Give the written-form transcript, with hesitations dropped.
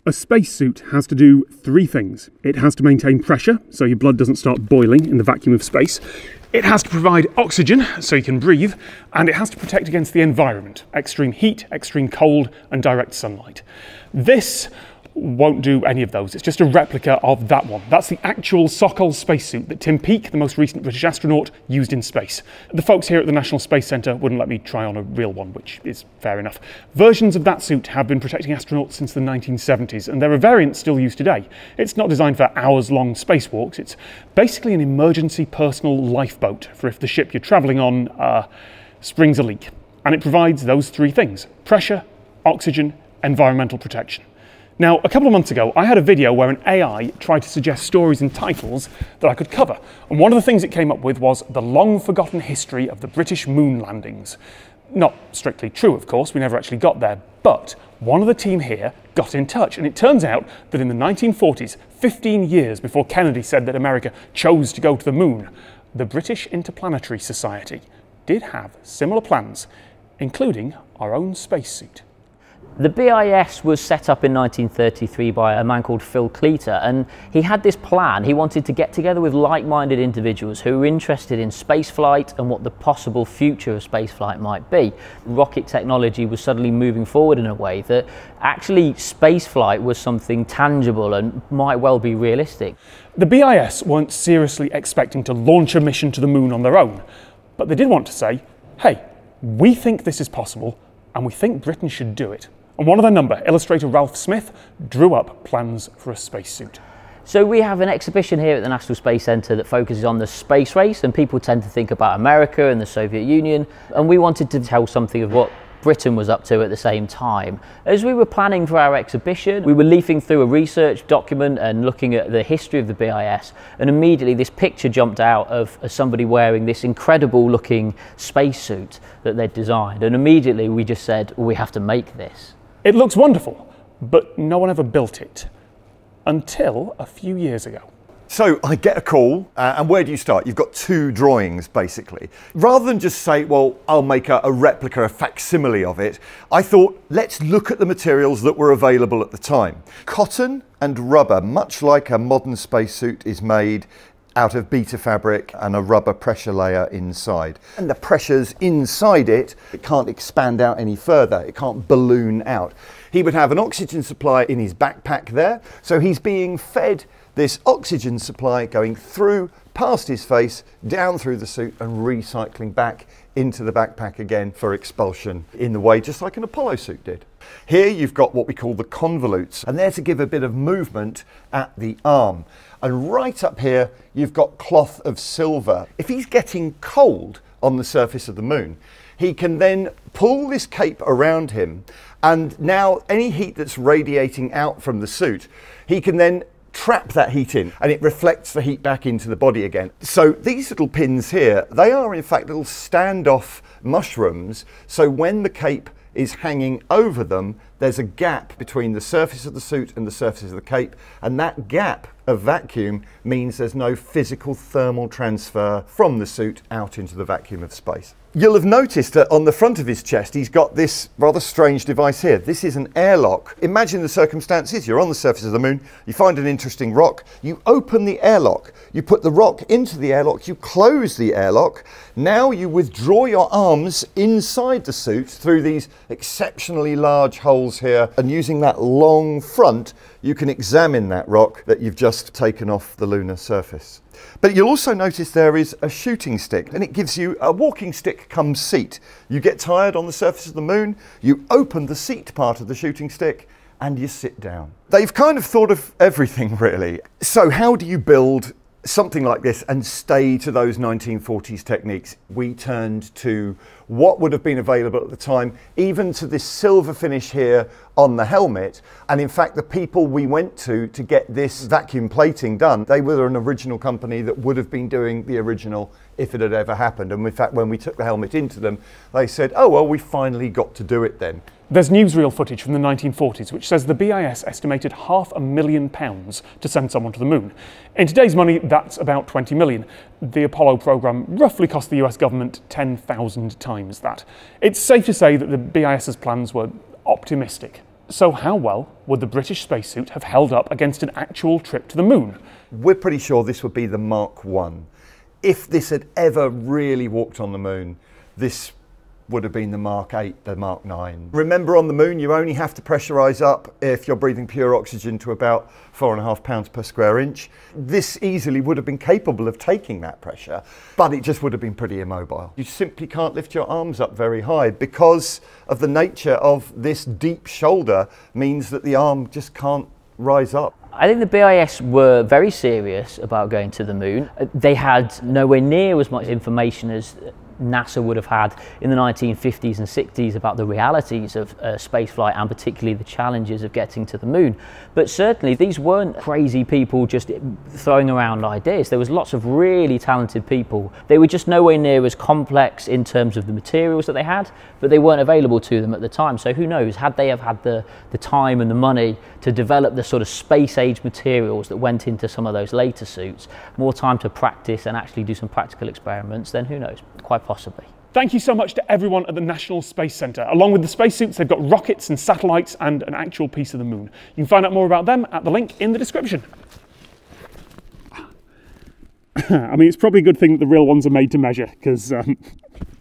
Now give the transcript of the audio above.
A spacesuit has to do three things. It has to maintain pressure, so your blood doesn't start boiling in the vacuum of space. It has to provide oxygen, so you can breathe, and it has to protect against the environment, extreme heat, extreme cold, and direct sunlight. This won't do any of those. It's just a replica of that one. That's the actual Sokol spacesuit that Tim Peake, the most recent British astronaut, used in space. The folks here at the National Space Centre wouldn't let me try on a real one, which is fair enough. Versions of that suit have been protecting astronauts since the 1970s, and there are variants still used today. It's not designed for hours-long spacewalks. It's basically an emergency personal lifeboat for if the ship you're travelling on springs a leak. And it provides those three things: pressure, oxygen, environmental protection. Now, a couple of months ago, I had a video where an AI tried to suggest stories and titles that I could cover. And one of the things it came up with was the long-forgotten history of the British moon landings. Not strictly true, of course, we never actually got there, but one of the team here got in touch, and it turns out that in the 1940s, 15 years before Kennedy said that America chose to go to the moon, the British Interplanetary Society did have similar plans, including our own spacesuit. The BIS was set up in 1933 by a man called Phil Cleater, and he had this plan. He wanted to get together with like-minded individuals who were interested in spaceflight and what the possible future of spaceflight might be. Rocket technology was suddenly moving forward in a way that actually spaceflight was something tangible and might well be realistic. The BIS weren't seriously expecting to launch a mission to the moon on their own, but they did want to say, hey, we think this is possible, and we think Britain should do it. And one of their number, illustrator Ralph Smith, drew up plans for a spacesuit. So we have an exhibition here at the National Space Centre that focuses on the space race, and people tend to think about America and the Soviet Union, and we wanted to tell something of what Britain was up to at the same time. As we were planning for our exhibition, we were leafing through a research document and looking at the history of the BIS, and immediately this picture jumped out of somebody wearing this incredible looking spacesuit that they'd designed, and immediately we just said, well, we have to make this. It looks wonderful, but no one ever built it until a few years ago. So I get a call, and where do you start? You've got two drawings, basically. Rather than just say, well, I'll make a replica, a facsimile of it, I thought, let's look at the materials that were available at the time. Cotton and rubber, much like a modern spacesuit, is made out of beta fabric and a rubber pressure layer inside. And the pressures inside it can't expand out any further. It can't balloon out. He would have an oxygen supply in his backpack there. So he's being fed this oxygen supply going through, past his face, down through the suit and recycling back into the backpack again for expulsion in the way just like an Apollo suit did. Here you've got what we call the convolutes, and they're to give a bit of movement at the arm. And right up here, you've got cloth of silver. If he's getting cold on the surface of the moon, he can then pull this cape around him, and now any heat that's radiating out from the suit, he can then trap that heat in, and it reflects the heat back into the body again. So these little pins here, they are in fact little standoff mushrooms, so when the cape is hanging over them, there's a gap between the surface of the suit and the surface of the cape, and that gap of vacuum means there's no physical thermal transfer from the suit out into the vacuum of space. You'll have noticed that on the front of his chest he's got this rather strange device here. This is an airlock. Imagine the circumstances. You're on the surface of the moon, you find an interesting rock, you open the airlock, you put the rock into the airlock, you close the airlock, now you withdraw your arms inside the suit through these exceptionally large holes here, and using that long front you can examine that rock that you've just taken off the lunar surface. But you'll also notice there is a shooting stick, and it gives you a walking stick come seat. You get tired on the surface of the moon, you open the seat part of the shooting stick and you sit down. They've kind of thought of everything really. So how do you build something like this and stay to those 1940s techniques? We turned to what would have been available at the time, even to this silver finish here on the helmet. And in fact, the people we went to get this vacuum plating done, they were an original company that would have been doing the original if it had ever happened. And in fact, when we took the helmet into them, they said, oh, well, we finally got to do it then. There's newsreel footage from the 1940s which says the BIS estimated £500,000 to send someone to the moon. In today's money, that's about 20 million. The Apollo program roughly cost the US government 10,000 times that. It's safe to say that the BIS's plans were optimistic, So how well would the British spacesuit have held up against an actual trip to the moon? We're pretty sure this would be the Mark 1. If this had ever really walked on the moon, this would have been the Mark 8, the Mark 9. Remember, on the moon, you only have to pressurise up if you're breathing pure oxygen to about 4.5 pounds per square inch. This easily would have been capable of taking that pressure, but it just would have been pretty immobile. You simply can't lift your arms up very high because of the nature of this deep shoulder means that the arm just can't rise up. I think the BIS were very serious about going to the moon. They had nowhere near as much information as NASA would have had in the 1950s and 60s about the realities of spaceflight and particularly the challenges of getting to the moon. But certainly these weren't crazy people just throwing around ideas. There was lots of really talented people. They were just nowhere near as complex in terms of the materials that they had, but they weren't available to them at the time. So who knows, had they have had the time and the money to develop the sort of space age materials that went into some of those later suits, more time to practice and actually do some practical experiments, then who knows, quite possibly. Thank you so much to everyone at the National Space Centre. Along with the spacesuits, they've got rockets and satellites and an actual piece of the moon. You can find out more about them at the link in the description. I mean, it's probably a good thing that the real ones are made to measure, because